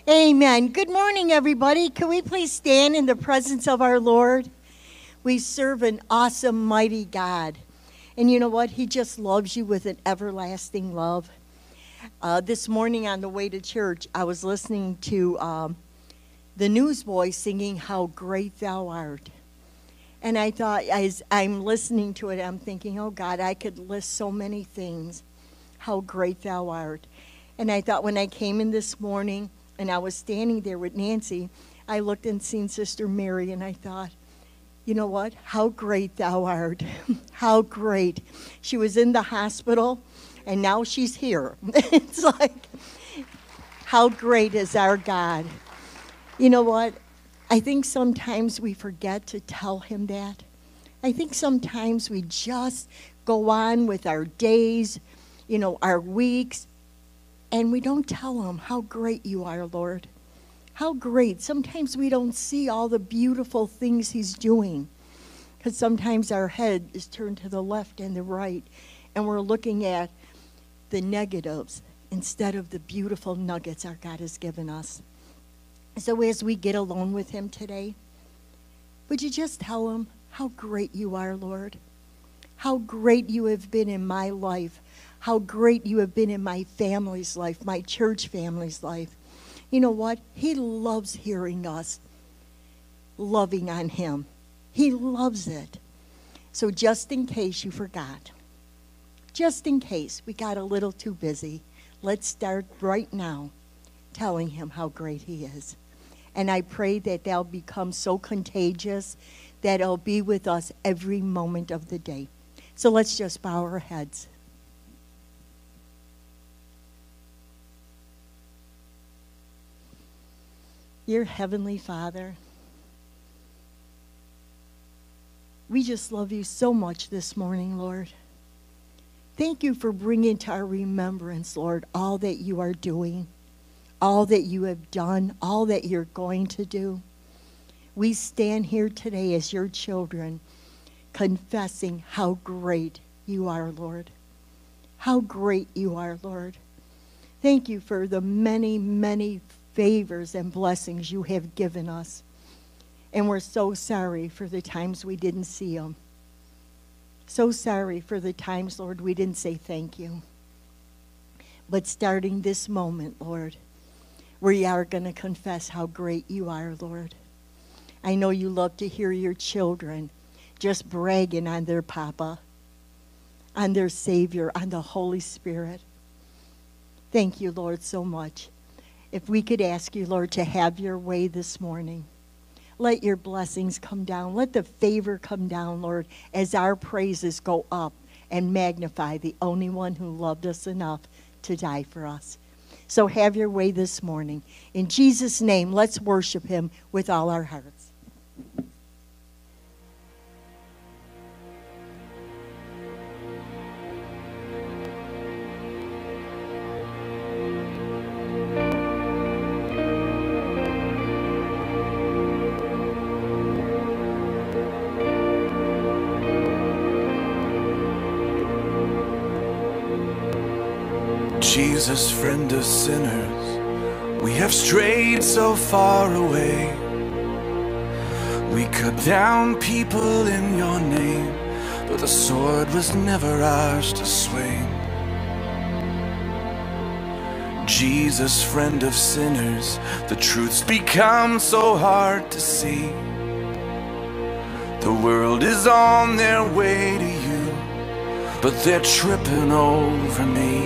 Amen. Good morning, everybody. Can we please stand in the presence of our Lord? We serve an awesome, mighty God. And you know what? He just loves you with an everlasting love. This morning on the way to church, I was listening to the newsboy singing, "How Great Thou Art." And I thought, as I'm listening to it, I'm thinking, oh God, I could list so many things. How great Thou art. And I thought when I came in this morning, and I was standing there with Nancy, I looked and seen Sister Mary, and I thought, you know what? How great Thou art. How great. She was in the hospital, and now she's here. It's like, how great is our God. You know what? I think sometimes we forget to tell him that. I think sometimes we just go on with our days, our weeks, and we don't tell him how great you are, Lord. How great. Sometimes we don't see all the beautiful things he's doing, because sometimes our head is turned to the left and the right, and we're looking at the negatives instead of the beautiful nuggets our God has given us. So as we get alone with him today, would you just tell him how great you are, Lord? How great you have been in my life. How great you have been in my family's life, my church family's life. You know what? He loves hearing us loving on him. He loves it. So just in case you forgot, just in case we got a little too busy, let's start right now telling him how great he is. And I pray that that'll become so contagious that it'll be with us every moment of the day. So let's just bow our heads. Dear Heavenly Father, we just love you so much this morning, Lord. Thank you for bringing to our remembrance, Lord, all that you are doing, all that you have done, all that you're going to do. We stand here today as your children, confessing how great you are, Lord. How great you are, Lord. Thank you for the many, many favors and blessings you have given us. And we're so sorry for the times we didn't see them. So sorry for the times, Lord, we didn't say thank you. But starting this moment, Lord, we are going to confess how great you are, Lord. I know you love to hear your children just bragging on their Papa, on their Savior, on the Holy Spirit. Thank you, Lord, so much. If we could ask you, Lord, to have your way this morning. Let your blessings come down. Let the favor come down, Lord, as our praises go up and magnify the only one who loved us enough to die for us. So have your way this morning. In Jesus' name, let's worship him with all our hearts. Jesus, friend of sinners, we have strayed so far away. We cut down people in your name, but the sword was never ours to swing. Jesus, friend of sinners, the truth's become so hard to see. The world is on their way to you, but they're tripping over me.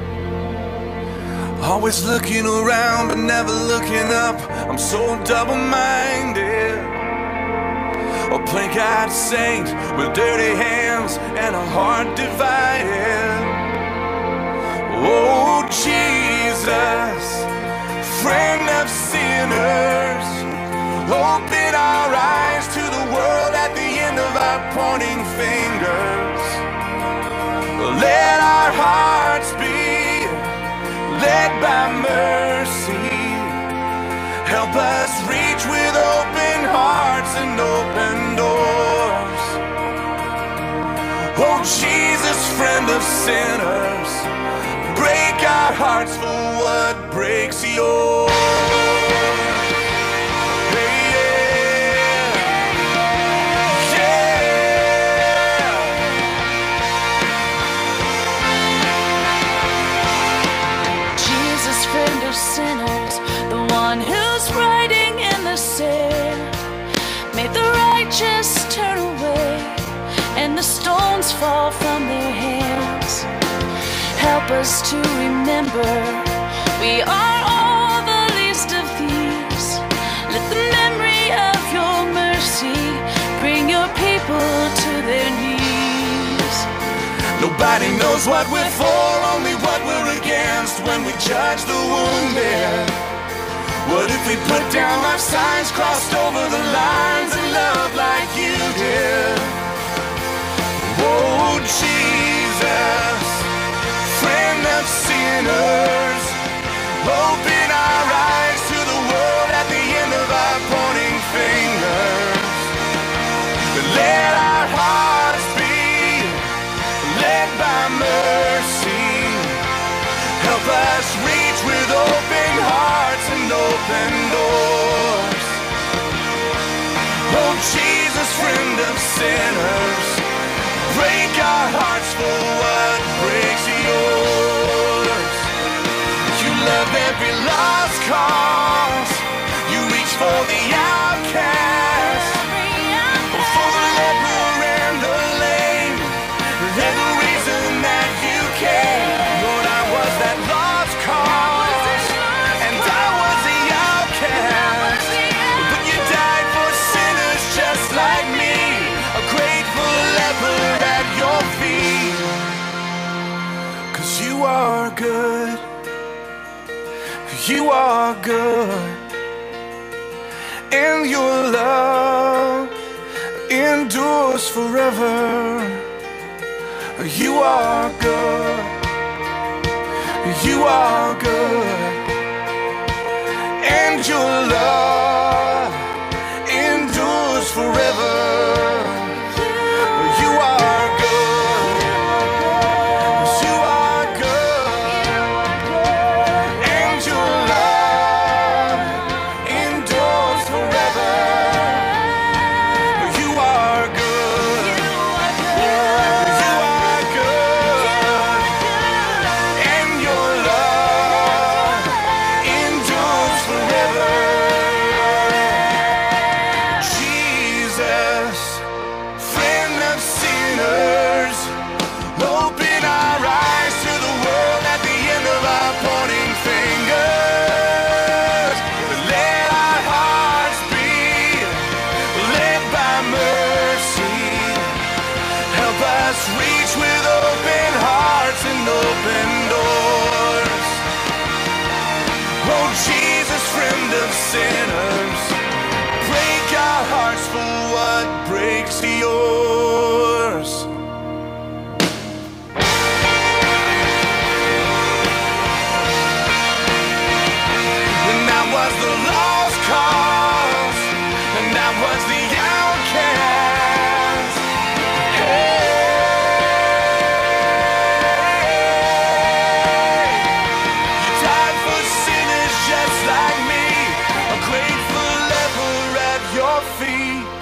Always looking around but never looking up. I'm so double-minded, a plain-eyed saint with dirty hands and a heart divided. Oh Jesus, friend of sinners, open our eyes to the world at the end of our pointing fingers. Let our hearts be led by mercy. Help us reach with open hearts and open doors. Oh Jesus, friend of sinners, break our hearts for what breaks yours. Jesus, the one who's writing in the sand, made the righteous turn away and the stones fall from their hands. Help us to remember we are all the least of these. Let the memory of your mercy bring your people to their knees. Nobody knows what we're for, only what we're against when we judge the wounded. What if we put down our signs, crossed over the lines, and love like you did? Oh, Jesus, friend of sinners, open our eyes to the world at the end of our pointing fingers. Let our hearts be led by mercy. Help us reach with open hearts and open doors. Oh, Jesus, friend of sinners, break our hearts for what breaks yours. You love every lost cause. You reach for the outcast, for the leper and the lame. They're the reason that you came. Lord, I was that lost cause, and I was the outcast, but you died for sinners just like me, a grateful leper at your feet. 'Cause you are good, you are good, and your love endures forever. You are good, you are good, and your love endures forever. You are good, you are good, and your love endures forever. You are good, you are good, and your love endures forever. Jesus, friend of sinners, open our eyes to the world at the end of our pointing fingers. Let our hearts be led by mercy. Help us reach with open hearts and open doors. Oh, Jesus, friend of sinners, break our hearts for what breaks yours. And that was the lost cause, and that was the outcast. You died for sinners just like me, a grateful leper at your feet.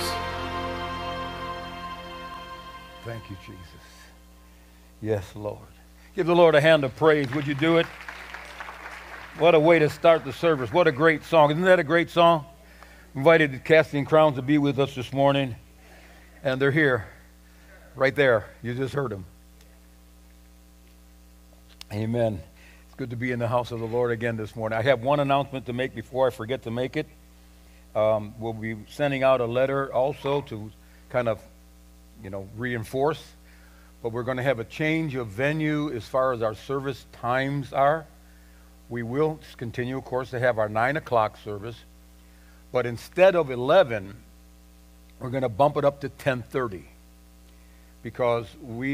Thank you, Jesus. Yes, Lord. Give the Lord a hand of praise. Would you do it? What a way to start the service. What a great song. Isn't that a great song? Invited the Casting Crowns to be with us this morning. And they're here. Right there. You just heard them. Amen. It's good to be in the house of the Lord again this morning. I have one announcement to make before I forget to make it. We'll be sending out a letter also to kind of, reinforce. But we're going to have a change of venue as far as our service times are. We will continue, of course, to have our 9 o'clock service. But instead of 11, we're going to bump it up to 10:30. Because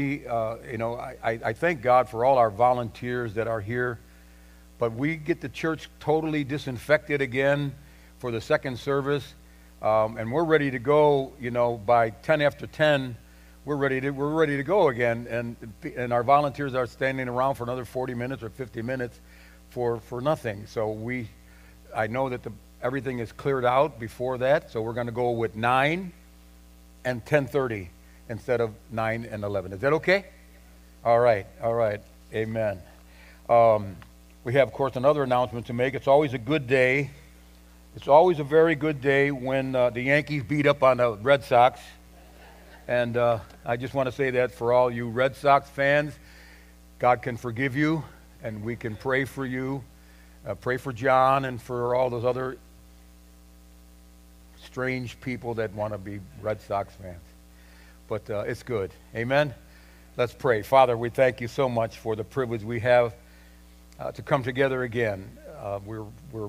I thank God for all our volunteers that are here. But we get the church totally disinfected again for the second service. And we're ready to go, by 10 after 10. We're ready to go again, and our volunteers are standing around for another 40 minutes or 50 minutes for nothing. So I know that everything is cleared out before that, so we're going to go with 9 and 10:30 instead of 9 and 11. Is that okay? All right, amen. we have, of course, another announcement to make. It's always a good day. It's always a very good day when the Yankees beat up on the Red Sox. And I just want to say that for all you Red Sox fans, God can forgive you, and we can pray for you. Pray for John and for all those other strange people that want to be Red Sox fans. But it's good. Amen? Let's pray. Father, we thank you so much for the privilege we have to come together again. We're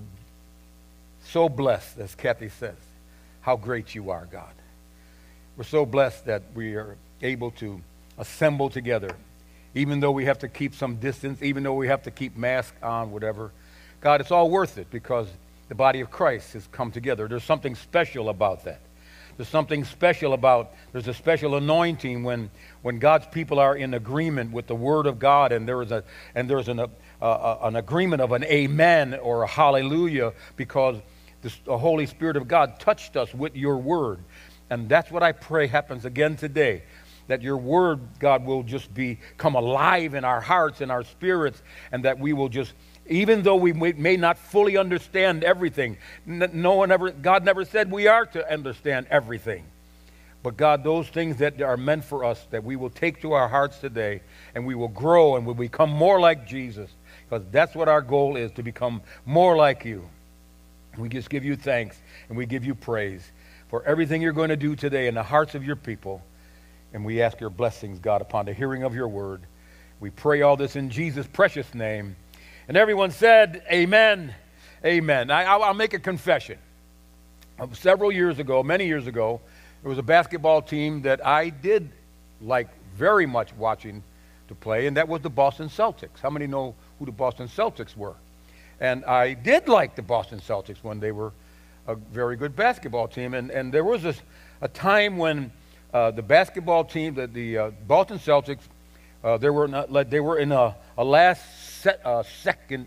so blessed, as Kathy says, how great you are, God. We're so blessed that we are able to assemble together, even though we have to keep some distance, even though we have to keep masks on, whatever. God, it's all worth it because the body of Christ has come together. There's something special about that. There's something special about, there's a special anointing when God's people are in agreement with the Word of God, and there's an agreement of an amen or a hallelujah because the Holy Spirit of God touched us with your Word. And that's what I pray happens again today, that your Word, God, will just become alive in our hearts and our spirits, and that we will just, even though we may not fully understand everything, God never said we are to understand everything. But God, those things that are meant for us, that we will take to our hearts today, and we will grow and we'll become more like Jesus, because that's what our goal is, to become more like you. We just give you thanks and we give you praise for everything you're going to do today in the hearts of your people. And we ask your blessings, God, upon the hearing of your word. We pray all this in Jesus' precious name. And everyone said, amen, amen. I'll make a confession. Several years ago, many years ago, there was a basketball team that I did like very much watching to play, and that was the Boston Celtics. How many know who the Boston Celtics were? And I did like the Boston Celtics when they were a very good basketball team. And there was a time when the basketball team, the Boston Celtics, they were in a last second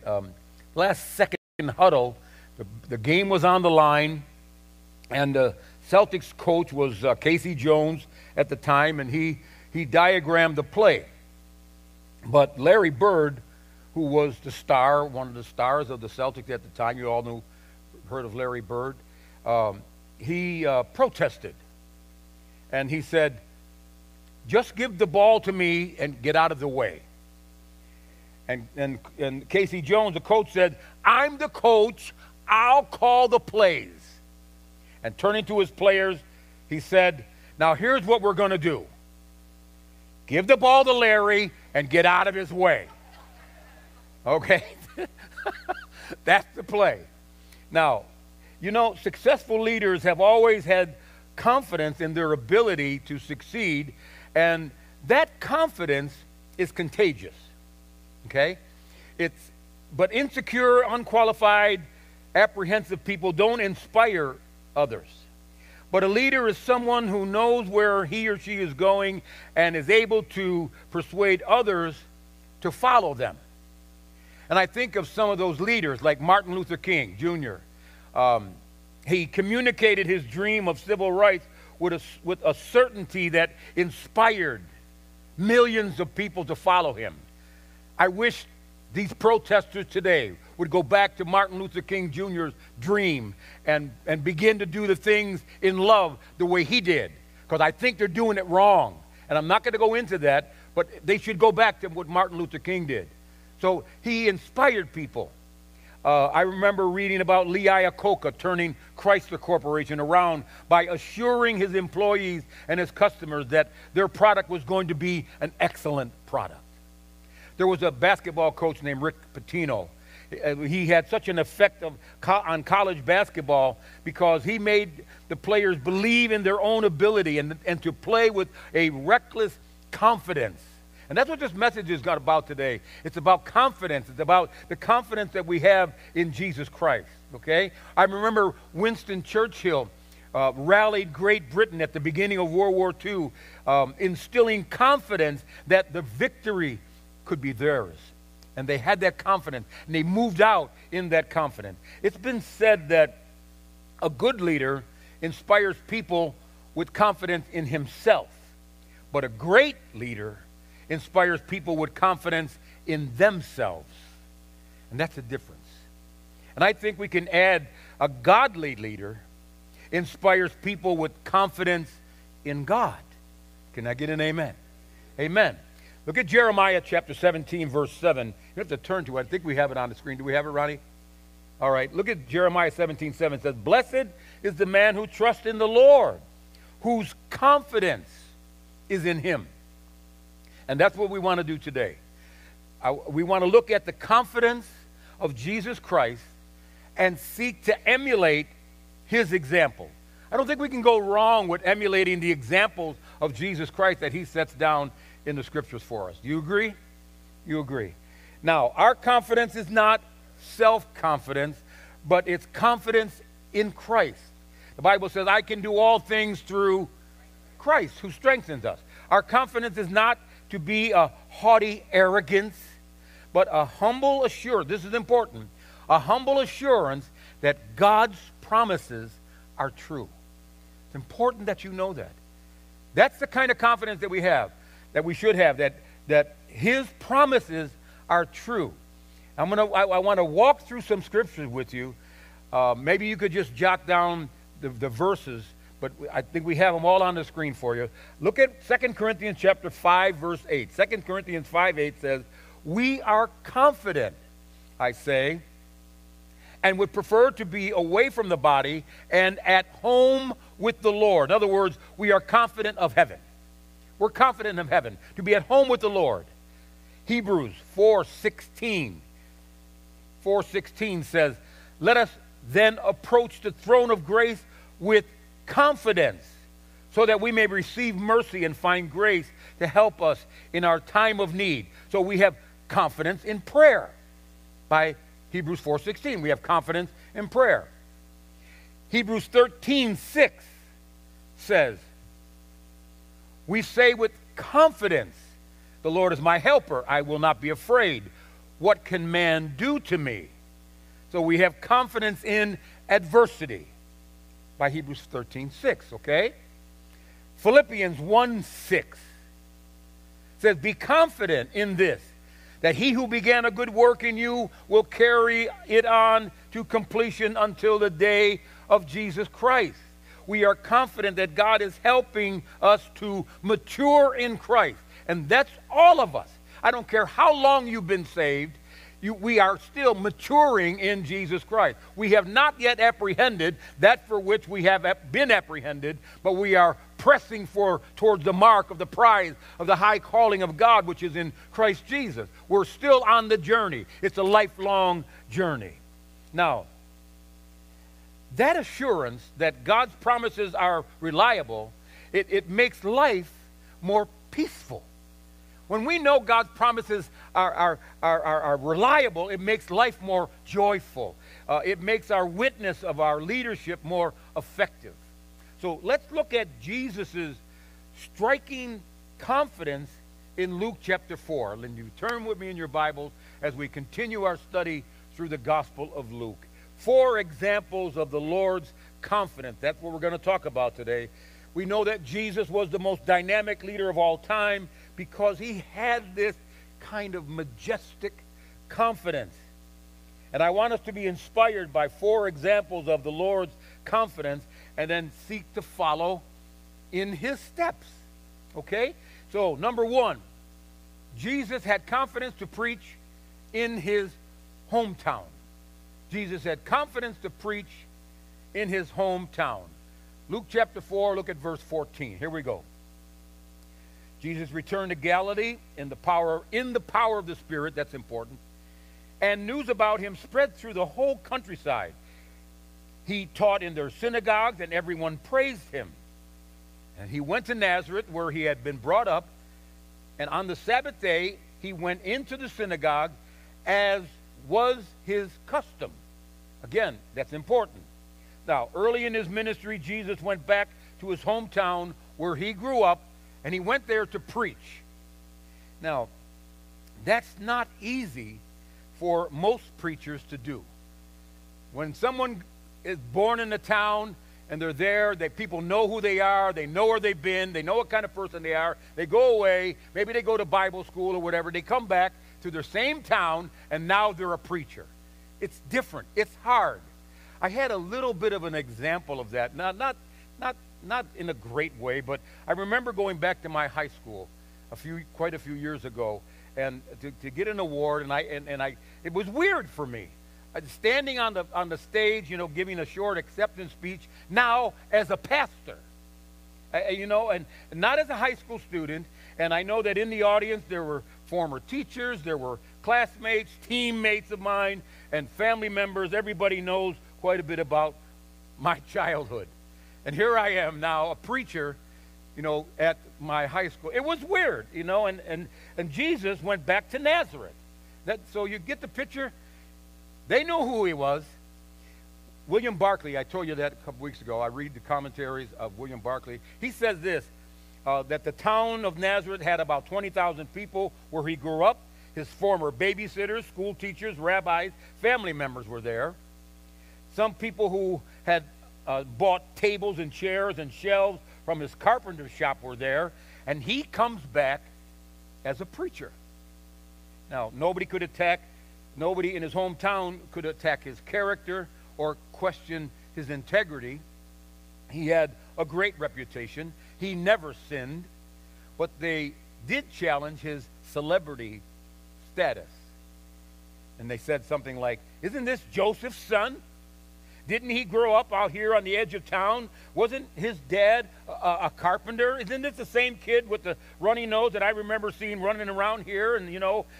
huddle. The game was on the line, and the Celtics coach was Casey Jones at the time, and he diagrammed the play. But Larry Bird, who was the star, one of the stars of the Celtics at the time, you all heard of Larry Bird, he protested. And he said, just give the ball to me and get out of the way. And Casey Jones, the coach, said, I'm the coach, I'll call the plays. And turning to his players, he said, now here's what we're going to do. Give the ball to Larry and get out of his way. Okay? That's the play. Now, you know, successful leaders have always had confidence in their ability to succeed, and that confidence is contagious. Okay? But insecure, unqualified, apprehensive people don't inspire others. But a leader is someone who knows where he or she is going and is able to persuade others to follow them. And I think of some of those leaders like Martin Luther King, Jr. He communicated his dream of civil rights with a certainty that inspired millions of people to follow him. I wish these protesters today would go back to Martin Luther King Jr.'s dream and begin to do the things in love the way he did, because I think they're doing it wrong. And I'm not going to go into that, but they should go back to what Martin Luther King did. So he inspired people. I remember reading about Lee Iacocca turning Chrysler Corporation around by assuring his employees and his customers that their product was going to be an excellent product. There was a basketball coach named Rick Pitino. He had such an effect on college basketball because he made the players believe in their own ability and to play with a reckless confidence. And that's what this message is about today. It's about confidence. It's about the confidence that we have in Jesus Christ, okay? I remember Winston Churchill rallied Great Britain at the beginning of World War II, instilling confidence that the victory could be theirs. And they had that confidence, and they moved out in that confidence. It's been said that a good leader inspires people with confidence in himself, but a great leader inspires people with confidence in themselves. And that's the difference. And I think we can add a godly leader inspires people with confidence in God. Can I get an amen? Amen. Look at Jeremiah chapter 17, verse 7. You have to turn to it. I think we have it on the screen. Do we have it, Ronnie? All right. Look at Jeremiah 17, 7. It says, blessed is the man who trusts in the Lord, whose confidence is in him. And that's what we want to do today. We want to look at the confidence of Jesus Christ and seek to emulate his example. I don't think we can go wrong with emulating the examples of Jesus Christ that he sets down in the scriptures for us. Do you agree? You agree. Now, our confidence is not self-confidence, but it's confidence in Christ. The Bible says, I can do all things through Christ who strengthens us. Our confidence is not to be a haughty arrogance, but a humble assurance. This is important. A humble assurance that God's promises are true. It's important that you know that. That's the kind of confidence that we have, that we should have, that his promises are true. I want to walk through some scriptures with you. Maybe you could just jot down the verses, but I think we have them all on the screen for you. Look at 2 Corinthians chapter 5, verse 8. 2 Corinthians 5, 8 says, we are confident, I say, and would prefer to be away from the body and at home with the Lord. In other words, we are confident of heaven. We're confident of heaven, to be at home with the Lord. Hebrews 4:16 says, let us then approach the throne of grace with confidence, so that we may receive mercy and find grace to help us in our time of need. So we have confidence in prayer. By Hebrews 4:16, we have confidence in prayer. Hebrews 13:6 says, we say with confidence, the Lord is my helper, I will not be afraid. What can man do to me? So we have confidence in adversity by Hebrews 13:6, okay? Philippians 1:6 says, be confident in this, that he who began a good work in you will carry it on to completion until the day of Jesus Christ. We are confident that God is helping us to mature in Christ. And that's all of us. I don't care how long you've been saved, we are still maturing in Jesus Christ. We have not yet apprehended that for which we have been apprehended, but we are pressing towards the mark of the prize of the high calling of God, which is in Christ Jesus. We're still on the journey. It's a lifelong journey. Now, that assurance that God's promises are reliable, it makes life more peaceful. When we know God's promises are reliable, it makes life more joyful. It makes our witness of our leadership more effective. So let's look at Jesus' striking confidence in Luke chapter 4. And you turn with me in your Bibles as we continue our study through the Gospel of Luke. 4 examples of the Lord's confidence. That's what we're going to talk about today. We know that Jesus was the most dynamic leader of all time because he had this kind of majestic confidence. And I want us to be inspired by 4 examples of the Lord's confidence and then seek to follow in his steps. Okay? So, number 1, Jesus had confidence to preach in his hometown. Jesus had confidence to preach in his hometown. Luke chapter 4, look at verse 14. Here we go. Jesus returned to Galilee in the power of the Spirit, that's important, and news about him spread through the whole countryside. He taught in their synagogues, and everyone praised him. And he went to Nazareth, where he had been brought up, and on the Sabbath day he went into the synagogue, as was his custom. Again, that's important. Now, early in his ministry, Jesus went back to his hometown where he grew up, and he went there to preach. Now, that's not easy for most preachers to do. When someone is born in a town and they're there, people know who they are, they know where they've been, they know what kind of person they are, they go away, maybe they go to Bible school or whatever, they come back to their same town, and now they're a preacher. it's different. It's hard. I had a little bit of an example of that. Not in a great way, but I remember going back to my high school quite a few years ago, and to get an award, and it was weird for me. Standing on the stage, giving a short acceptance speech, now as a pastor, and not as a high school student. And I know that in the audience there were former teachers, there were classmates, teammates of mine, and family members. Everybody knows quite a bit about my childhood. And here I am now, a preacher, at my high school. It was weird, and Jesus went back to Nazareth. So you get the picture? They know who he was. William Barclay, I told you that a couple weeks ago. I read the commentaries of William Barclay. He says this, that the town of Nazareth had about 20,000 people where he grew up. His former babysitters, school teachers, rabbis, family members were there. Some people who had bought tables and chairs and shelves from his carpenter shop were there. And he comes back as a preacher. Now, nobody in his hometown could attack his character or question his integrity. He had a great reputation. He never sinned. But they did challenge his celebrity status. And they said something like, "Isn't this Joseph's son? Didn't he grow up out here on the edge of town? Wasn't his dad a carpenter? Isn't this the same kid with the runny nose that I remember seeing running around here?" And,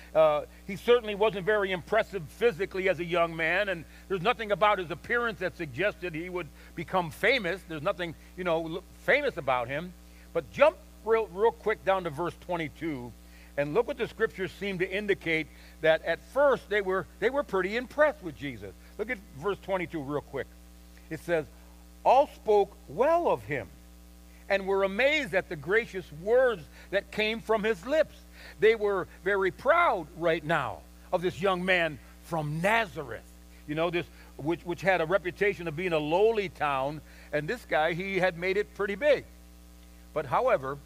he certainly wasn't very impressive physically as a young man. And there's nothing about his appearance that suggested he would become famous. There's nothing, famous about him. But jump real quick down to verse 22. And look what the scriptures seem to indicate, that at first they were pretty impressed with Jesus. Look at verse 22 real quick. It says, "All spoke well of him and were amazed at the gracious words that came from his lips." They were very proud right now of this young man from Nazareth, this which had a reputation of being a lowly town, and this guy, he had made it pretty big. But however,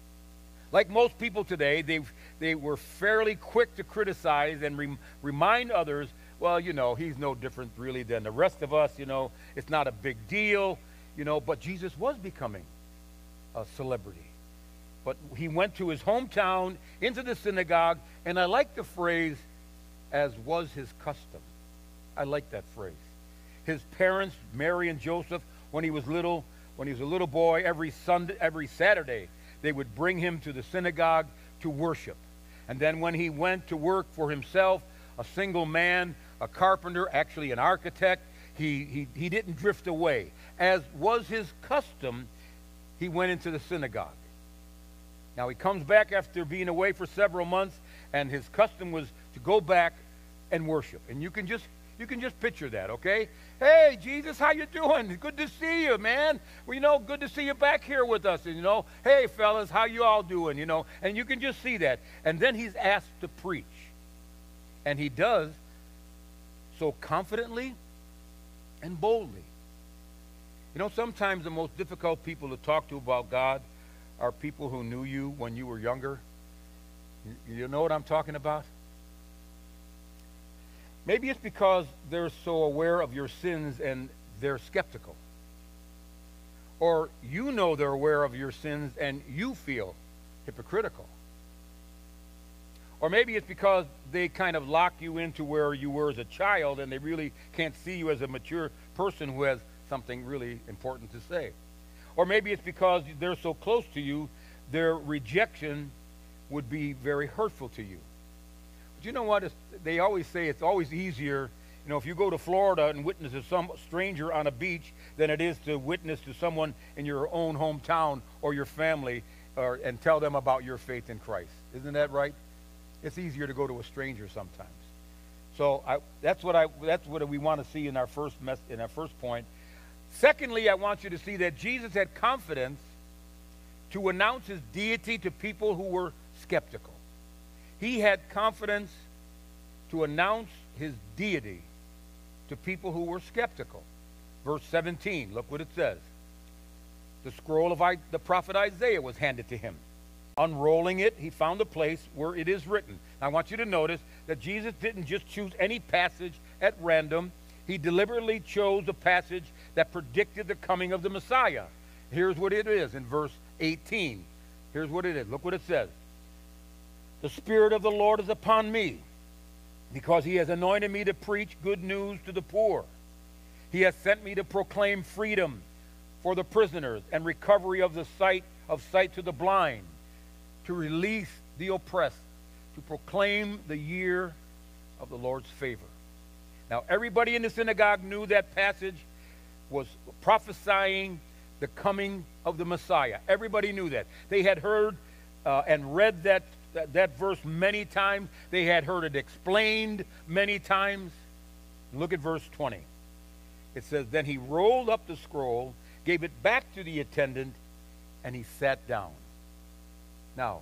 like most people today, they were fairly quick to criticize and remind others, well, he's no different really than the rest of us, it's not a big deal, but Jesus was becoming a celebrity. But he went to his hometown, into the synagogue, and I like the phrase, "as was his custom." I like that phrase. His parents, Mary and Joseph, when he was a little boy, every Saturday, they would bring him to the synagogue to worship. And then when he went to work for himself, a single man, a carpenter, actually an architect, he didn't drift away. As was his custom, he went into the synagogue. Now he comes back after being away for several months, and his custom was to go back and worship. And you can just picture that, okay? "Hey, Jesus, how you doing? Good to see you, man. Well, good to see you back here with us. And, hey, fellas, how you all doing? And you can just see that. And then he's asked to preach. And he does so confidently and boldly. Sometimes the most difficult people to talk to about God are people who knew you when you were younger. You know what I'm talking about? Maybe it's because they're so aware of your sins and they're skeptical. Or they're aware of your sins and you feel hypocritical. Or maybe it's because they kind of lock you into where you were as a child and they really can't see you as a mature person who has something really important to say. Or maybe it's because they're so close to you, their rejection would be very hurtful to you. But you know what? They always say it's always easier, if you go to Florida and witness to some stranger on a beach than it is to witness to someone in your own hometown or your family and tell them about your faith in Christ. Isn't that right? It's easier to go to a stranger sometimes. So that's what we want to see in our first point. Secondly, I want you to see that Jesus had confidence to announce his deity to people who were skeptical. He had confidence to announce his deity to people who were skeptical. Verse 17, look what it says. The scroll of the prophet Isaiah was handed to him. Unrolling it, he found a place where it is written. Now, I want you to notice that Jesus didn't just choose any passage at random. He deliberately chose a passage that predicted the coming of the Messiah. Here's what it is in verse 18. Here's what it is. Look what it says. The Spirit of the Lord is upon me, because he has anointed me to preach good news to the poor. He has sent me to proclaim freedom for the prisoners and recovery of sight to the blind, to release the oppressed, to proclaim the year of the Lord's favor. Now, everybody in the synagogue knew that passage was prophesying the coming of the Messiah. Everybody knew that. They had heard and read that verse many times. They had heard it explained many times. Look at verse 20. It says, then he rolled up the scroll, gave it back to the attendant, and he sat down. Now,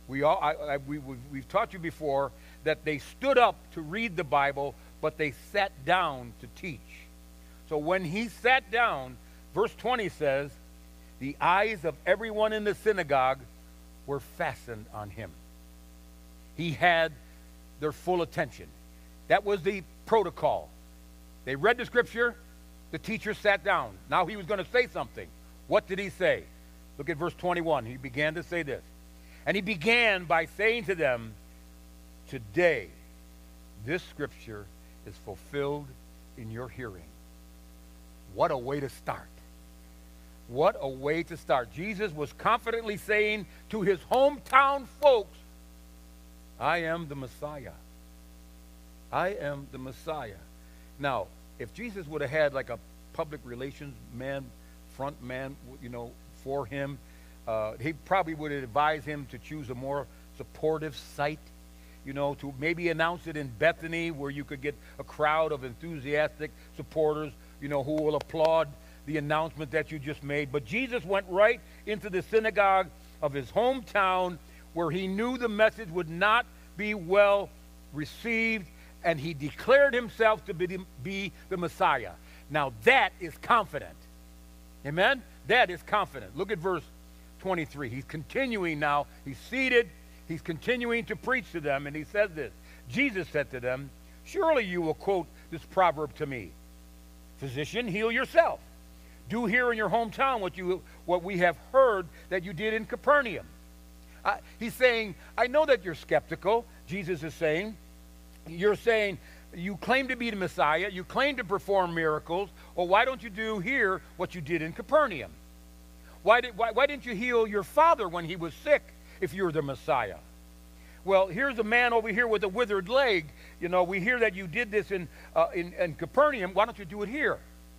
we've taught you before that they stood up to read the Bible, but they sat down to teach. So when he sat down, verse 20 says, the eyes of everyone in the synagogue were fastened on him. He had their full attention. That was the protocol. They read the scripture, the teacher sat down. Now he was going to say something. What did he say? Look at verse 21. He began to say this. And he began by saying to them, today this scripture is fulfilled in your hearing. What a way to start. What a way to start. Jesus was confidently saying to his hometown folks, I am the Messiah. I am the Messiah. Now, if Jesus would have had like a public relations man, front man, for him, he probably would have advised him to choose a more supportive site, to maybe announce it in Bethany, where you could get a crowd of enthusiastic supporters, who will applaud the announcement that you just made. But Jesus went right into the synagogue of his hometown, where he knew the message would not be well received, and he declared himself to be the Messiah. Now that is confident. Amen? That is confident. Look at verse 23. He's continuing now. He's seated. He's continuing to preach to them, and he says this. Jesus said to them, surely you will quote this proverb to me. Physician, heal yourself. Do here in your hometown what we have heard that you did in Capernaum. He's saying, I know that you're skeptical. Jesus is saying, you're saying, you claim to be the Messiah, you claim to perform miracles, well, why don't you do here what you did in Capernaum? Why didn't you heal your father when he was sick if you're the Messiah? Well, here's a man over here with a withered leg. We hear that you did this in Capernaum. Why don't you do it here?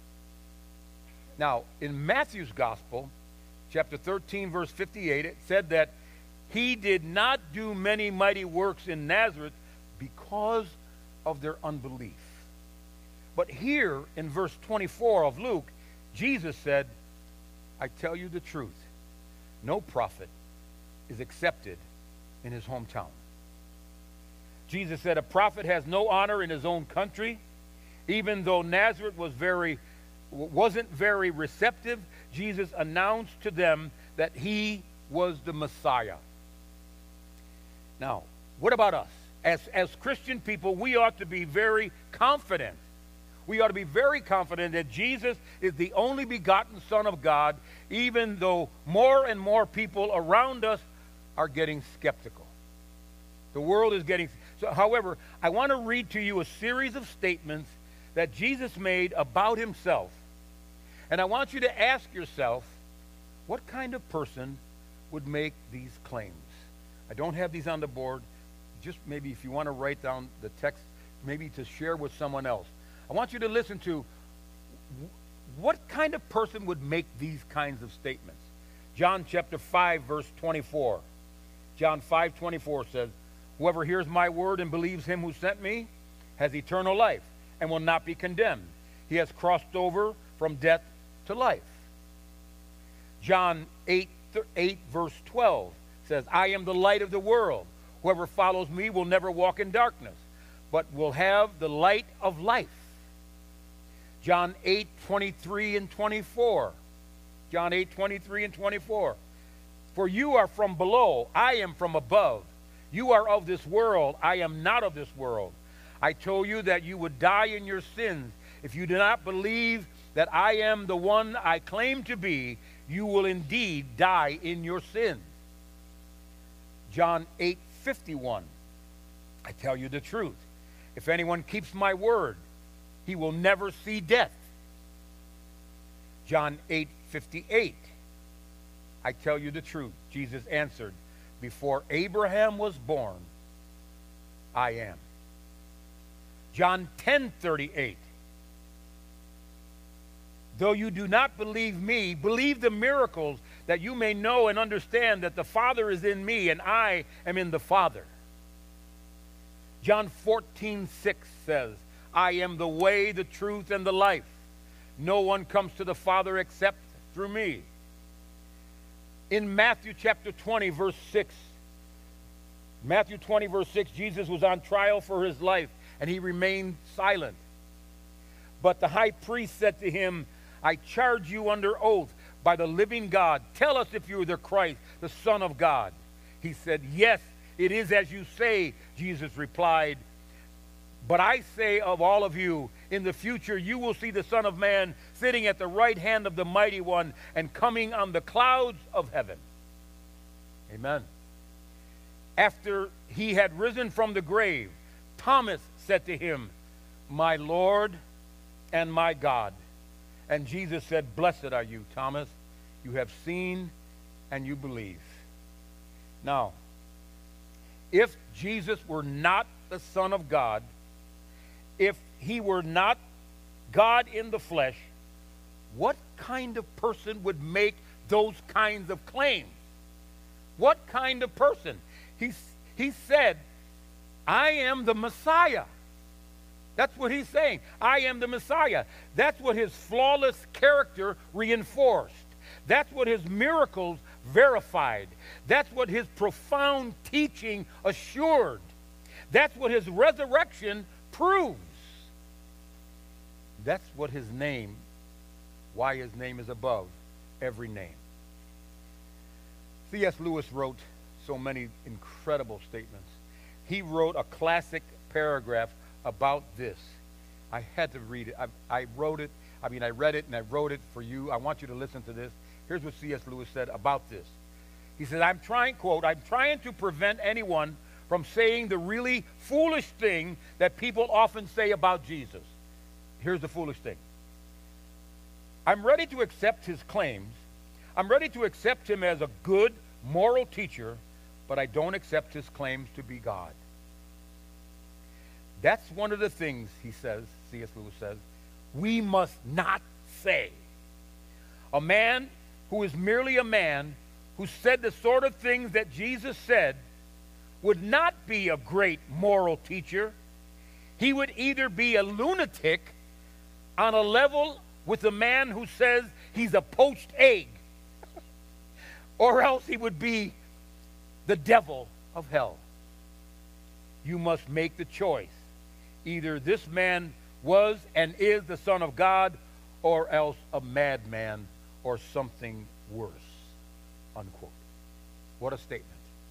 Now, in Matthew's Gospel, chapter 13, verse 58, it said that he did not do many mighty works in Nazareth because of their unbelief. But here in verse 24 of Luke, Jesus said, I tell you the truth, no prophet is accepted in his hometown. Jesus said a prophet has no honor in his own country. Even though Nazareth wasn't very receptive, Jesus announced to them that he was the Messiah. Now, what about us? As Christian people, we ought to be very confident. We ought to be very confident that Jesus is the only begotten Son of God, even though more and more people around us are getting skeptical. The world is getting... So, however, I want to read to you a series of statements that Jesus made about himself. And I want you to ask yourself, what kind of person would make these claims? I don't have these on the board. Just maybe if you want to write down the text, maybe to share with someone else. I want you to listen to what kind of person would make these kinds of statements. John chapter 5, verse 24. John 5:24 says, whoever hears my word and believes him who sent me has eternal life and will not be condemned. He has crossed over from death to life. John 8, verse 12 says, I am the light of the world. Whoever follows me will never walk in darkness, but will have the light of life. John 8:23 and 24. John 8:23 and 24. For you are from below, I am from above. You are of this world. I am not of this world. I told you that you would die in your sins. If you do not believe that I am the one I claim to be, you will indeed die in your sins. John 8:51. I tell you the truth. If anyone keeps my word, he will never see death. John 8:58. I tell you the truth. Jesus answered, before Abraham was born, I am. John 10:38. Though you do not believe me, believe the miracles, that you may know and understand that the Father is in me and I am in the Father. John 14:6 says, I am the way, the truth, and the life. No one comes to the Father except through me. In Matthew chapter 20, verse 6, Matthew 20, verse 6, Jesus was on trial for his life, and he remained silent. But the high priest said to him, I charge you under oath by the living God, tell us if you are the Christ, the Son of God. He said, yes, it is as you say, Jesus replied. But I say of all of you, in the future you will see the Son of Man sitting at the right hand of the Mighty One and coming on the clouds of heaven. Amen. After he had risen from the grave, Thomas said to him, my Lord and my God. And Jesus said, blessed are you, Thomas. You have seen and you believe. Now, if Jesus were not the Son of God, if he were not God in the flesh, what kind of person would make those kinds of claims? What kind of person? He said, I am the Messiah. That's what he's saying. I am the Messiah. That's what his flawless character reinforced. That's what his miracles verified. That's what his profound teaching assured. That's what his resurrection proves. That's what his name, why his name is above every name. C.S. Lewis wrote so many incredible statements. He wrote a classic paragraph about this. I had to read it. I read it and I wrote it for you. I want you to listen to this. Here's what C.S. Lewis said about this. He said, I'm trying to prevent anyone from saying the really foolish thing that people often say about Jesus. Here's the foolish thing. I'm ready to accept his claims. I'm ready to accept him as a good, moral teacher, but I don't accept his claims to be God. That's one of the things, he says, C.S. Lewis says, we must not say. A man who is merely a man who said the sort of things that Jesus said would not be a great moral teacher. He would either be a lunatic on a level with the man who says he's a poached egg, or else he would be the devil of hell. You must make the choice. Either this man was and is the Son of God, or else a madman or something worse. Unquote. What a statement.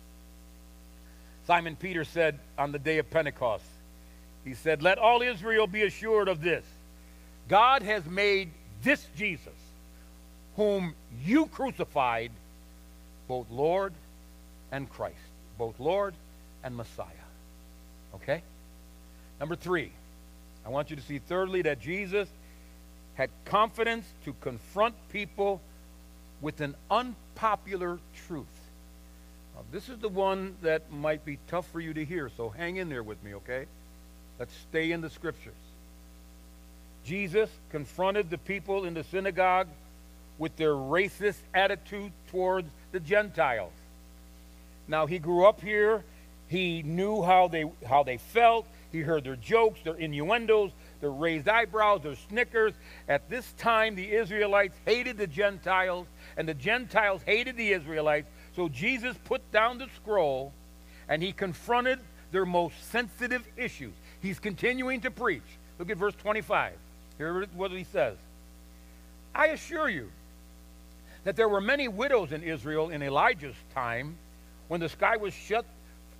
Simon Peter said on the day of Pentecost, he said, let all Israel be assured of this. God has made this Jesus, whom you crucified, both Lord and Christ, both Lord and Messiah. Okay? Number 3, I want you to see thirdly that Jesus had confidence to confront people with an unpopular truth. Now, this is the one that might be tough for you to hear, so hang in there with me, okay? Let's stay in the scriptures. Jesus confronted the people in the synagogue with their racist attitude towards the Gentiles. Now, he grew up here. He knew how they felt. He heard their jokes, their innuendos, their raised eyebrows, their snickers. At this time, the Israelites hated the Gentiles, and the Gentiles hated the Israelites. So Jesus put down the scroll, and he confronted their most sensitive issues. He's continuing to preach. Look at verse 25. Here's what he says. I assure you that there were many widows in Israel in Elijah's time when the sky was shut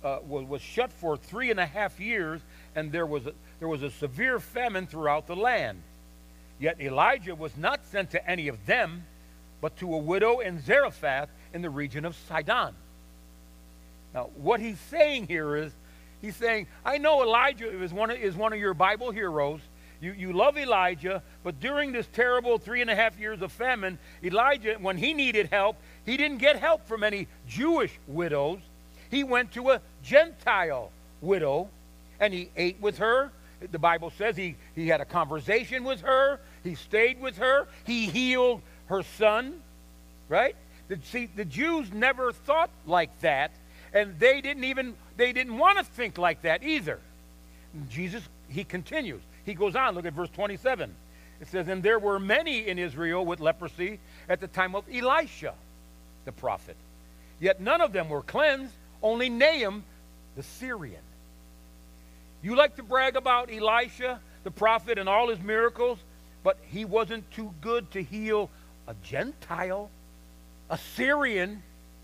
was shut for 3.5 years, and there was a severe famine throughout the land. Yet Elijah was not sent to any of them, but to a widow in Zarephath in the region of Sidon. Now, what he's saying here is, he's saying, I know Elijah is one of your Bible heroes. You love Elijah, but during this terrible 3.5 years of famine, Elijah, when he needed help, he didn't get help from any Jewish widows. He went to a Gentile widow, and he ate with her. The Bible says he had a conversation with her. He stayed with her. He healed her son, right? See, the Jews never thought like that, and they didn't want to think like that either. Jesus, he continues. He goes on, look at verse 27. It says, and there were many in Israel with leprosy at the time of Elisha, the prophet. Yet none of them were cleansed, only Nahum, the Syrian. You like to brag about Elisha, the prophet, and all his miracles, but he wasn't too good to heal a Gentile, a Syrian,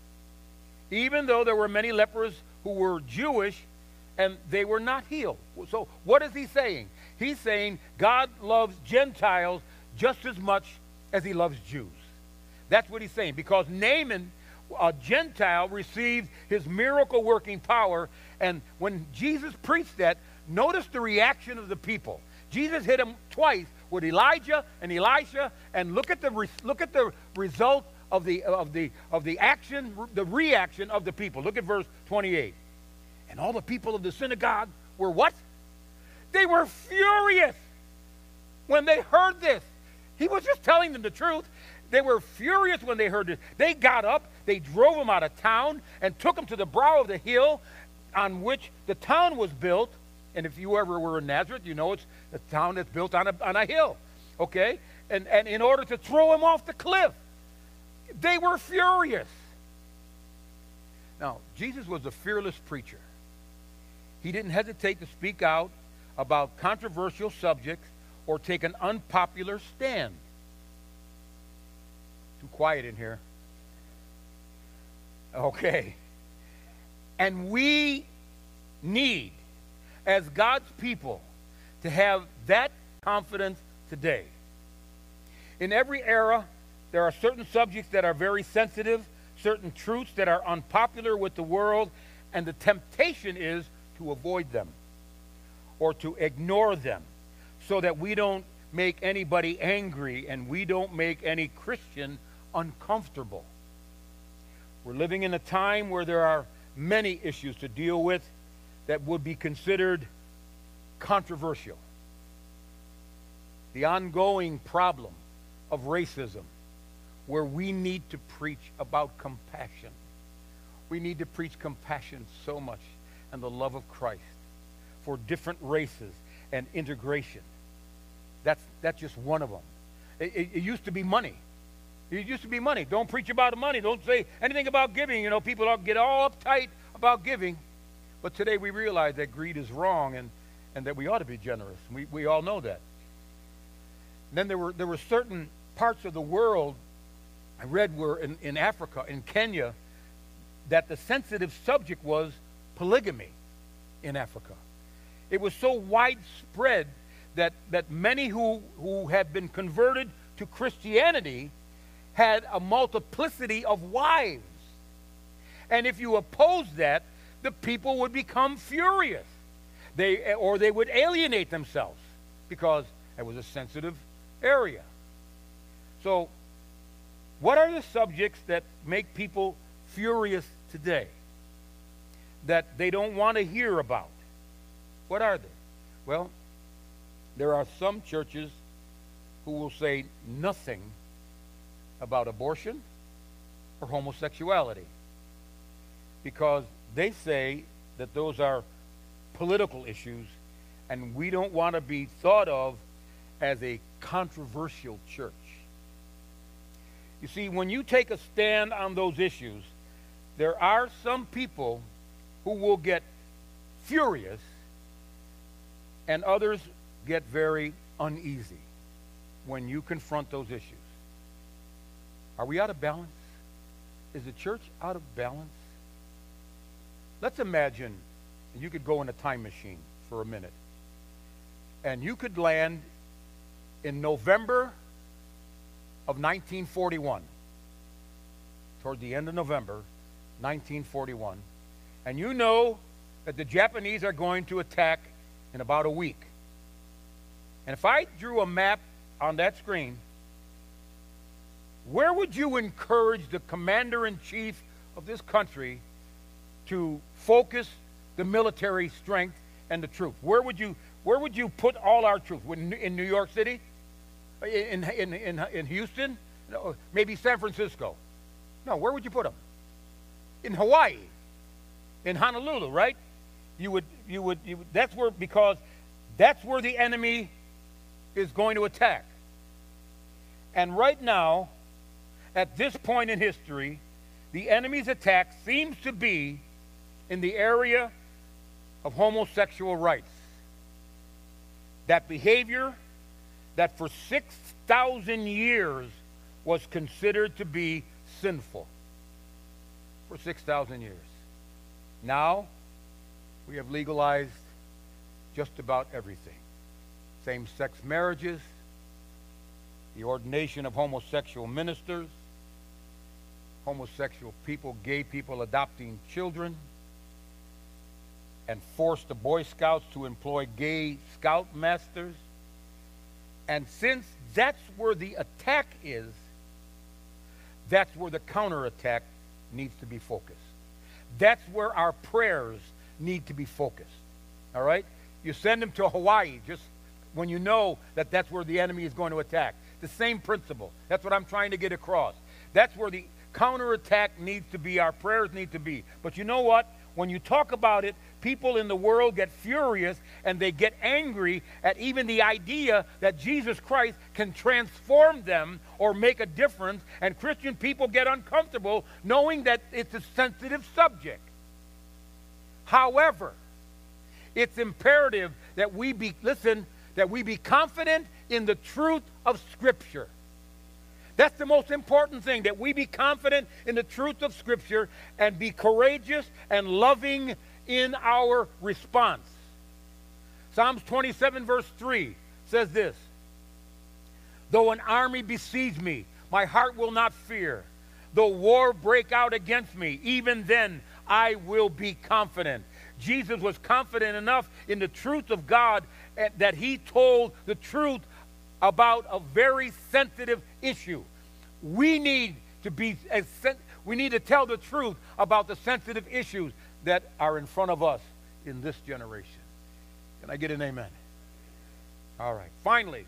even though there were many lepers who were Jewish and they were not healed. So what is he saying? He's saying God loves Gentiles just as much as he loves Jews. That's what he's saying, because Naaman, a Gentile, received his miracle-working power, and when Jesus preached that, notice the reaction of the people. Jesus hit him twice with Elijah and Elisha, and look at the result of the action, the reaction of the people. Look at verse 28. And all the people of the synagogue were what? They were furious when they heard this. He was just telling them the truth. They were furious when they heard this. They got up, they drove him out of town, and took him to the brow of the hill on which the town was built. And if you ever were in Nazareth, you know it's a town that's built on a hill, okay? And in order to throw him off the cliff, they were furious. Now, Jesus was a fearless preacher. He didn't hesitate to speak out about controversial subjects or take an unpopular stand. Too quiet in here. Okay. And we need, as God's people, to have that confidence today. In every era, there are certain subjects that are very sensitive, certain truths that are unpopular with the world, and the temptation is to avoid them or to ignore them so that we don't make anybody angry and we don't make any Christian uncomfortable. We're living in a time where there are many issues to deal with that would be considered controversial. The ongoing problem of racism, where we need to preach about compassion. We need to preach compassion so much and the love of Christ for different races and integration. That's just one of them. It used to be money. It used to be money. Don't preach about money. Don't say anything about giving. You know, people get all uptight about giving. But today we realize that greed is wrong and that we ought to be generous. We all know that. Then there were certain parts of the world I read were in Africa, in Kenya, that the sensitive subject was polygamy in Africa. It was so widespread that many who had been converted to Christianity had a multiplicity of wives. And if you oppose that, the people would become furious. They would alienate themselves because it was a sensitive area. So, what are the subjects that make people furious today that they don't want to hear about? What are they? Well, there are some churches who will say nothing about abortion or homosexuality because they say that those are political issues and we don't want to be thought of as a controversial church. You see, when you take a stand on those issues, there are some people who will get furious and others get very uneasy when you confront those issues. Are we out of balance? Is the church out of balance? let's imagine you could go in a time machine for a minute, and you could land in November of 1941, toward the end of November 1941, and you know that the Japanese are going to attack in about a week. And if I drew a map on that screen, where would you encourage the commander-in-chief of this country to focus the military strength and the troops? Where would you put all our troops? In New York City? In Houston? No, maybe San Francisco? No, where would you put them? In Hawaii? In Honolulu, right? You would that's where, because that's where the enemy is going to attack. And right now, at this point in history, the enemy's attack seems to be in the area of homosexual rights. That behavior that for 6,000 years was considered to be sinful. For 6,000 years. Now, we have legalized just about everything. Same-sex marriages, the ordination of homosexual ministers, homosexual people, gay people adopting children, and forced the Boy Scouts to employ gay scout masters. And since that's where the attack is, that's where the counterattack needs to be focused. That's where our prayers need to be focused. All right? You send them to Hawaii just when you know that that's where the enemy is going to attack. The same principle. That's what I'm trying to get across. That's where the counterattack needs to be, our prayers need to be. But you know what? When you talk about it, people in the world get furious and they get angry at even the idea that Jesus Christ can transform them or make a difference, and Christian people get uncomfortable knowing that it's a sensitive subject. However, it's imperative that we be confident in the truth of Scripture. That's the most important thing, that we be confident in the truth of Scripture and be courageous and loving in our response. Psalms 27 verse 3 says this: though an army besiege me, my heart will not fear. Though war break out against me, even then I will be confident. Jesus was confident enough in the truth of God that he told the truth about a very sensitive issue. We need to tell the truth about the sensitive issues that are in front of us in this generation. Can I get an amen? All right. Finally,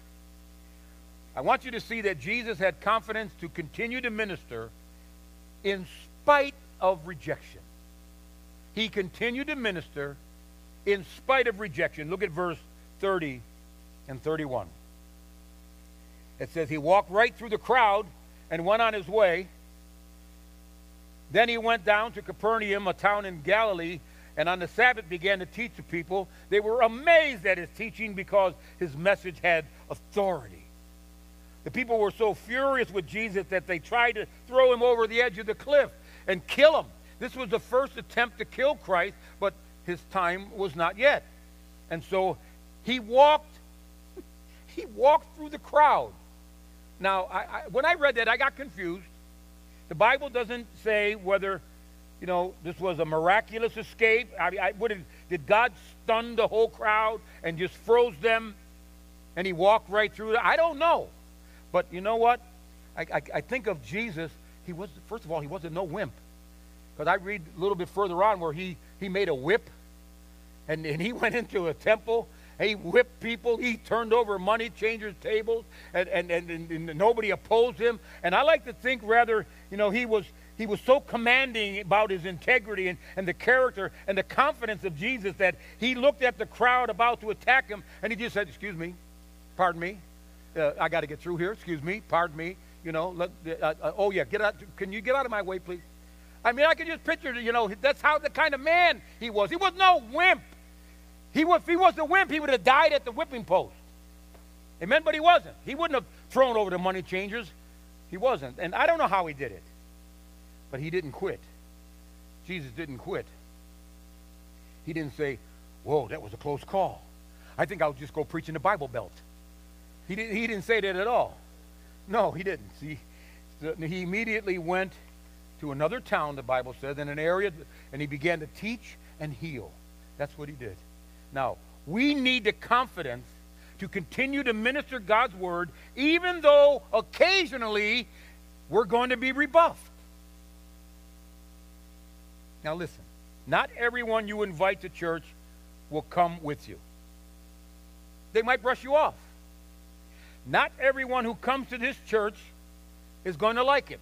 I want you to see that Jesus had confidence to continue to minister in spite of rejection. He continued to minister in spite of rejection. Look at verse 30 and 31. It says, he walked right through the crowd and went on his way. Then he went down to Capernaum, a town in Galilee, and on the Sabbath began to teach the people. They were amazed at his teaching because his message had authority. The people were so furious with Jesus that they tried to throw him over the edge of the cliff and kill him. This was the first attempt to kill Christ, but his time was not yet. And so he walked through the crowd. Now, when I read that, I got confused. The Bible doesn't say whether, this was a miraculous escape. Did God stun the whole crowd and just froze them and he walked right through it? I don't know. But you know what? I think of Jesus. First of all, he wasn't no wimp. Because I read a little bit further on where he made a whip and he went into a temple. He whipped people. He turned over money changers' tables, and nobody opposed him. And I like to think rather, he was so commanding about his integrity and the character and the confidence of Jesus that he looked at the crowd about to attack him, and he just said, "Excuse me, pardon me, I got to get through here. Excuse me, pardon me. Oh yeah, get out. Can you get out of my way, please?" I mean, I can just picture, that's how the kind of man he was. He was no wimp. If he was a wimp, he would have died at the whipping post. Amen? But he wasn't. He wouldn't have thrown over the money changers. He wasn't. And I don't know how he did it. But he didn't quit. Jesus didn't quit. He didn't say, whoa, that was a close call. I think I'll just go preach in the Bible Belt. He didn't say that at all. No, he didn't. See, he immediately went to another town, the Bible says, in an area, and he began to teach and heal. That's what he did. Now, we need the confidence to continue to minister God's word, even though occasionally we're going to be rebuffed. Now listen, not everyone you invite to church will come with you. They might brush you off. Not everyone who comes to this church is going to like it.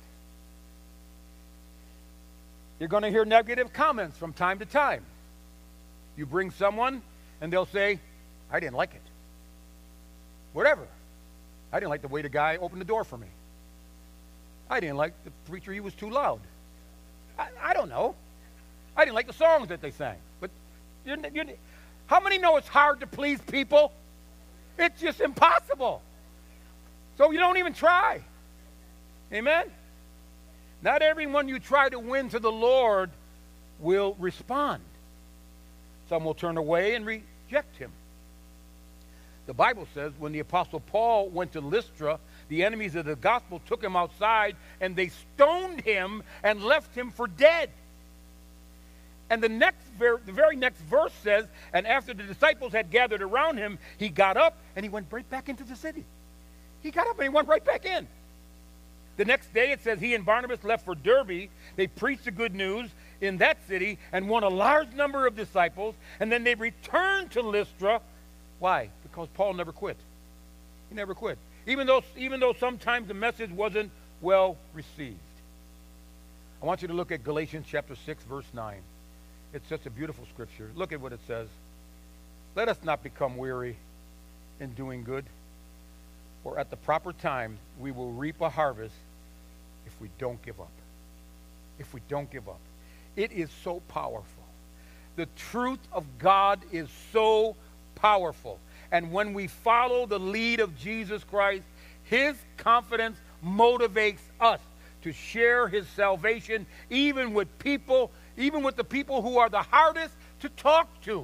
You're going to hear negative comments from time to time. You bring someone and they'll say, I didn't like it. Whatever. I didn't like the way the guy opened the door for me. I didn't like the preacher, he was too loud. I don't know. I didn't like the songs that they sang. But how many know it's hard to please people? It's just impossible. So you don't even try. Amen? Not everyone you try to win to the Lord will respond. Some will turn away and reject him. The Bible says when the Apostle Paul went to Lystra, the enemies of the gospel took him outside and they stoned him and left him for dead. And the very next verse says, and after the disciples had gathered around him, he got up and he went right back into the city. He got up and he went right back in. The next day it says he and Barnabas left for Derbe. They preached the good news in that city and won a large number of disciples. And then they returned to Lystra. Why? Because Paul never quit. He never quit. Even though sometimes the message wasn't well received. I want you to look at Galatians chapter 6, verse 9. It's such a beautiful scripture. Look at what it says. Let us not become weary in doing good, for at the proper time we will reap a harvest if we don't give up. If we don't give up. It is so powerful. The truth of God is so powerful. And when we follow the lead of Jesus Christ, his confidence motivates us to share his salvation even with the people who are the hardest to talk to.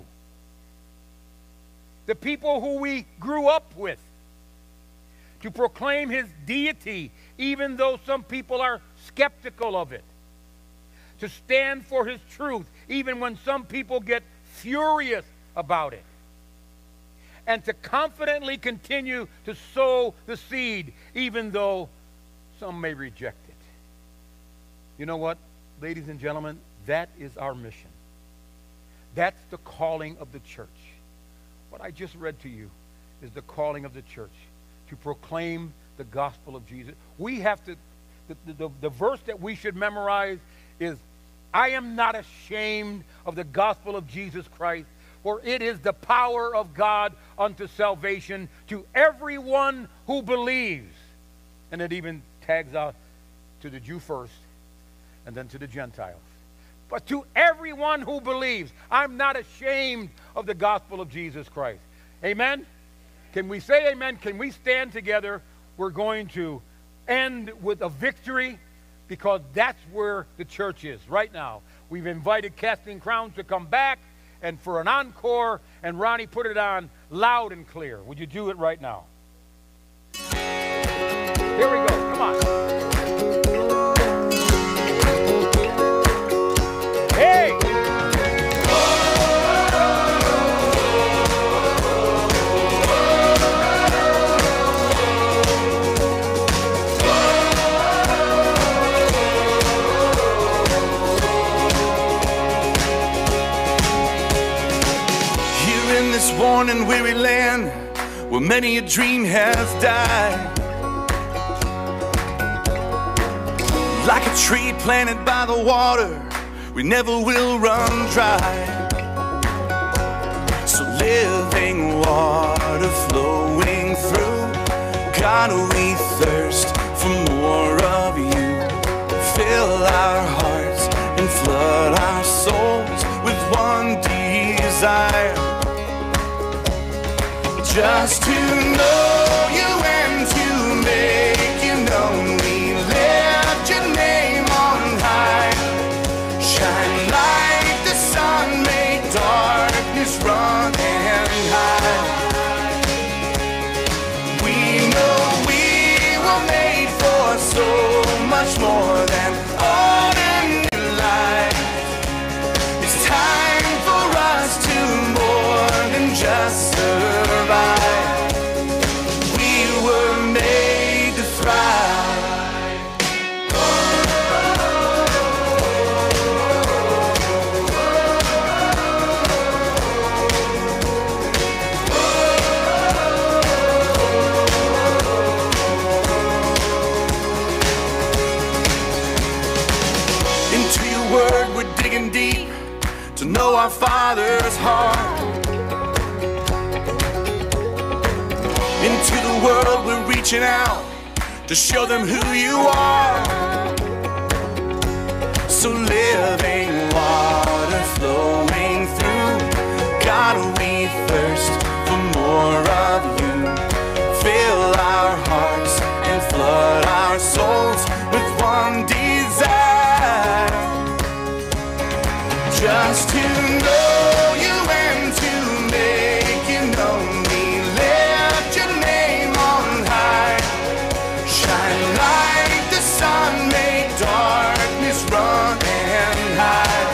The people who we grew up with. To proclaim his deity, even though some people are skeptical of it. To stand for his truth, even when some people get furious about it. And to confidently continue to sow the seed, even though some may reject it. You know what, ladies and gentlemen? That is our mission. That's the calling of the church. What I just read to you is the calling of the church. To proclaim the gospel of Jesus. We have to, the verse that we should memorize is, I am not ashamed of the gospel of Jesus Christ, for it is the power of God unto salvation to everyone who believes. And it even tags out to the Jew first, and then to the Gentiles. But to everyone who believes, I'm not ashamed of the gospel of Jesus Christ. Amen? Can we say amen? Can we stand together? We're going to end with a victory because that's where the church is right now. We've invited Casting Crowns to come back and for an encore, and Ronnie put it on loud and clear. Would you do it right now? Here we go. Come on. Hey! Born in weary land where many a dream has died, like a tree planted by the water, we never will run dry. So living water flowing through, God, we thirst for more of you. Fill our hearts and flood our souls with one desire, just to know you and to make you known. We lift your name on high. Shine like the sun, make dark the Word, we're digging deep to know our Father's heart. Into the world, we're reaching out to show them who you are. So living water flowing through, God, we thirst for more of you. Fill our hearts and flood our souls with one desire, just to know you and to make you known. We lift your name on high. Shine like the sun, make darkness run and hide.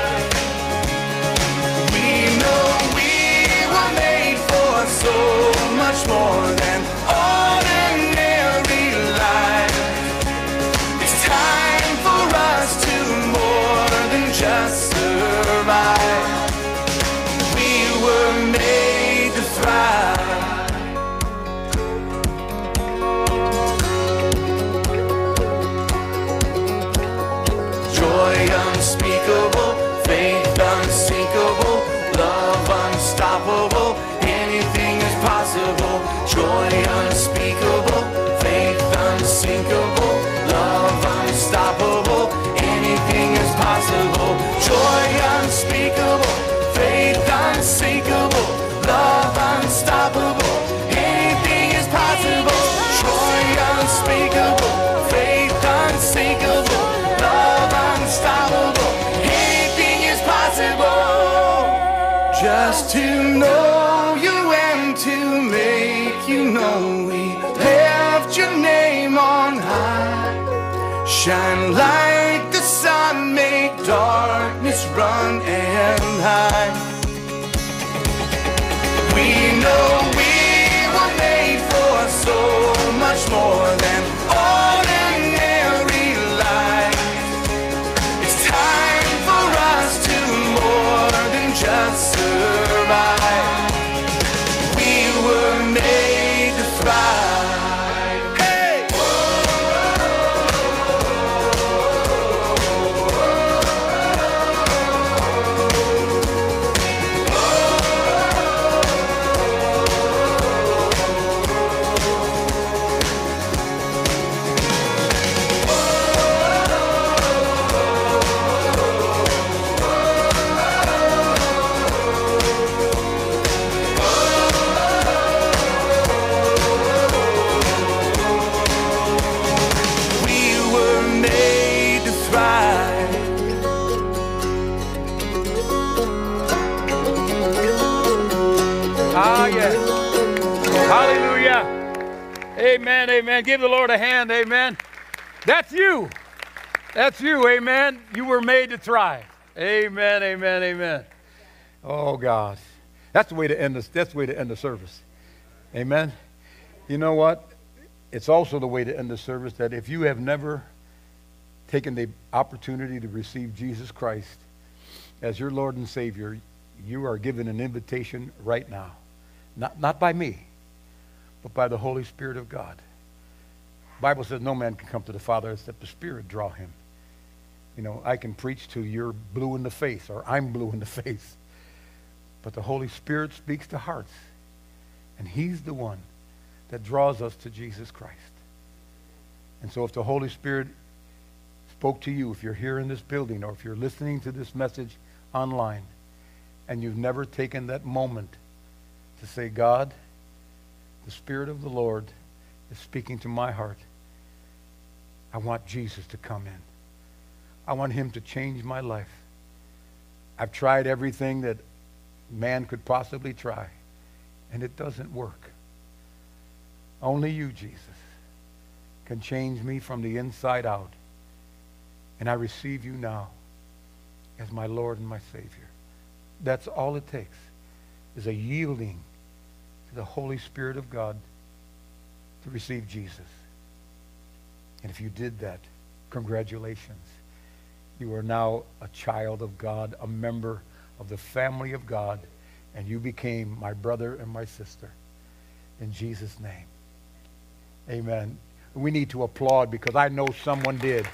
We know we were made for so much more than ordinary life. It's time for us to more than just survive. We were made to thrive. Joy unspeakable, faith unsinkable, love unstoppable, anything is possible. Joy unspeakable, faith unsinkable, love unstoppable, anything is possible. Joy unspeakable, faith unsinkable, love unstoppable, anything is possible. Joy unspeakable, faith unsinkable, love unstoppable, anything is possible. Just to know you and to make you know, we lift your name on high. Shine like the sun, make darkness run and hide. We know we were made for so much more than ordinary life. It's time for us to more than just survive. We were made to thrive. Hey! We were made to thrive. Ah, yes. Hallelujah. Amen, amen. Give the Lord a hand, amen. That's you. That's you, amen. You were made to thrive. Amen, amen, amen. Oh, God. That's the way to end this. That's the way to end the service. Amen. You know what? It's also the way to end the service that if you have never taken the opportunity to receive Jesus Christ as your Lord and Savior, you are given an invitation right now. Not by me, but by the Holy Spirit of God. The Bible says no man can come to the Father except the Spirit draw him. You know, I can preach till you're blue in the face or I'm blue in the face. But the Holy Spirit speaks to hearts. And he's the one that draws us to Jesus Christ. And so if the Holy Spirit spoke to you, if you're here in this building or if you're listening to this message online and you've never taken that moment to say, God, the Spirit of the Lord is speaking to my heart. I want Jesus to come in. I want him to change my life. I've tried everything that man could possibly try, and it doesn't work. Only you, Jesus, can change me from the inside out. And I receive you now as my Lord and my Savior. That's all it takes, is a yielding to the Holy Spirit of God to receive Jesus. And if you did that, congratulations. You are now a child of God, a member of the family of God, and you became my brother and my sister. In Jesus' name. Amen. We need to applaud because I know someone did.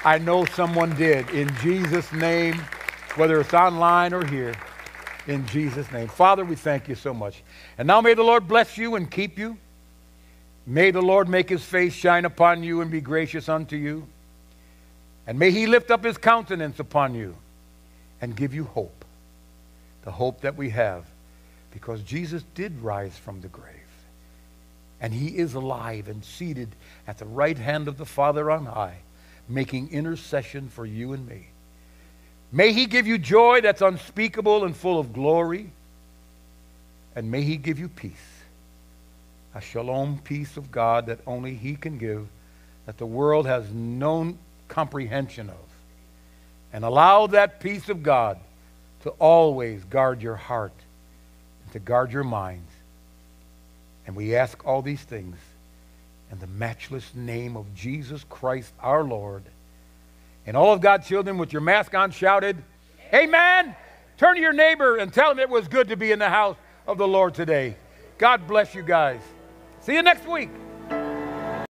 I know someone did. In Jesus' name, whether it's online or here, in Jesus' name. Father, we thank you so much. And now may the Lord bless you and keep you. May the Lord make his face shine upon you and be gracious unto you. And may he lift up his countenance upon you and give you hope. The hope that we have, because Jesus did rise from the grave. And he is alive and seated at the right hand of the Father on high, making intercession for you and me. May he give you joy that's unspeakable and full of glory. And may he give you peace. A shalom peace of God that only he can give, that the world has no comprehension of. And allow that peace of God to always guard your heart and to guard your minds. And we ask all these things in the matchless name of Jesus Christ our Lord. And all of God's children with your mask on shouted, Amen. Turn to your neighbor and tell him it was good to be in the house of the Lord today. God bless you guys. See you next week.